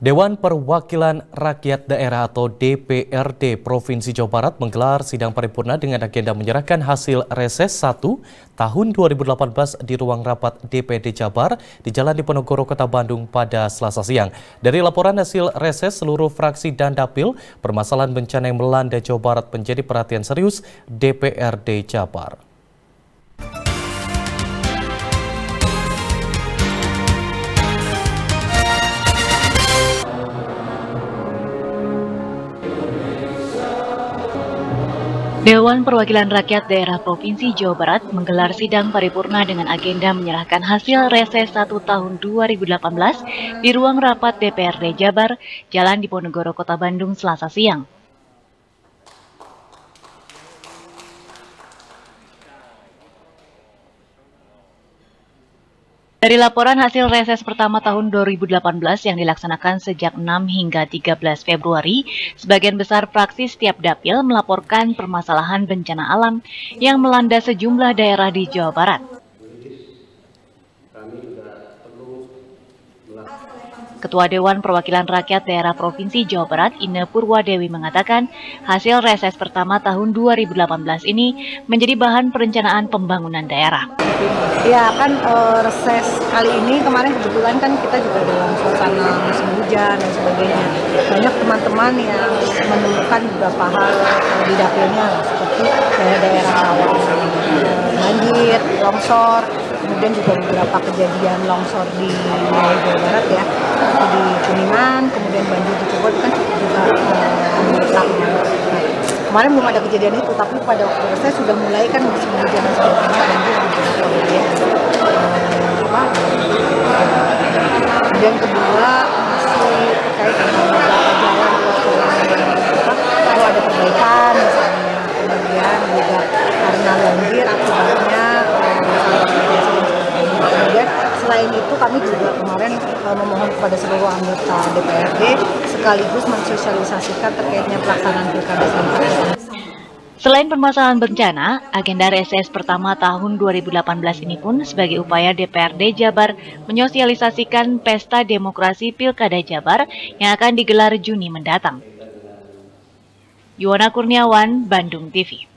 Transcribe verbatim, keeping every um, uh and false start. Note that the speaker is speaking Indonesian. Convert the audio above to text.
Dewan Perwakilan Rakyat Daerah atau D P R D Provinsi Jawa Barat menggelar sidang paripurna dengan agenda menyerahkan hasil reses satu tahun dua ribu delapan belas di ruang rapat D P D Jabar di Jalan Diponegoro, Kota Bandung pada Selasa siang. Dari laporan hasil reses seluruh fraksi dan dapil, permasalahan bencana yang melanda Jawa Barat menjadi perhatian serius D P R D Jabar. Dewan Perwakilan Rakyat Daerah Provinsi Jawa Barat menggelar sidang paripurna dengan agenda menyerahkan hasil reses satu tahun dua ribu delapan belas di ruang rapat D P R D Jabar, Jalan Diponegoro, Kota Bandung, Selasa siang. Dari laporan hasil reses pertama tahun dua ribu delapan belas yang dilaksanakan sejak enam hingga tiga belas Februari, sebagian besar fraksi setiap dapil melaporkan permasalahan bencana alam yang melanda sejumlah daerah di Jawa Barat. Ketua Dewan Perwakilan Rakyat Daerah Provinsi Jawa Barat, Ine Purwadewi, mengatakan hasil reses pertama tahun dua ribu delapan belas ini menjadi bahan perencanaan pembangunan daerah. Ya kan e, reses kali ini kemarin kebetulan kan kita juga dalam suasana musim hujan dan sebagainya. Banyak teman-teman yang menemukan beberapa hal di dapilnya seperti daerah-daerah rawan banjir, longsor, kemudian juga beberapa kejadian longsor di wilayah Jawa Barat ya, di Kuningan, kemudian banjir di Cirebon kan juga menetap. Kemarin belum ada kejadian itu, tapi pada waktu reses sudah mulai kan musim hujan dan sebagainya, banjir di beberapa wilayah. Kemudian kedua masih terkait dengan beberapa jalan kalau ada perbaikan misalnya, kemudian juga karena banjir akibatnya. Kemudian selain itu kami juga kemarin memohon kepada seluruh anggota D P R D sekaligus mensosialisasikan terkaitnya pelaksanaan pilkada serentak. Selain permasalahan bencana, agenda reses pertama tahun dua ribu delapan belas ini pun sebagai upaya D P R D Jabar menyosialisasikan pesta demokrasi Pilkada Jabar yang akan digelar Juni mendatang. Yuwana Kurniawan, Bandung T V.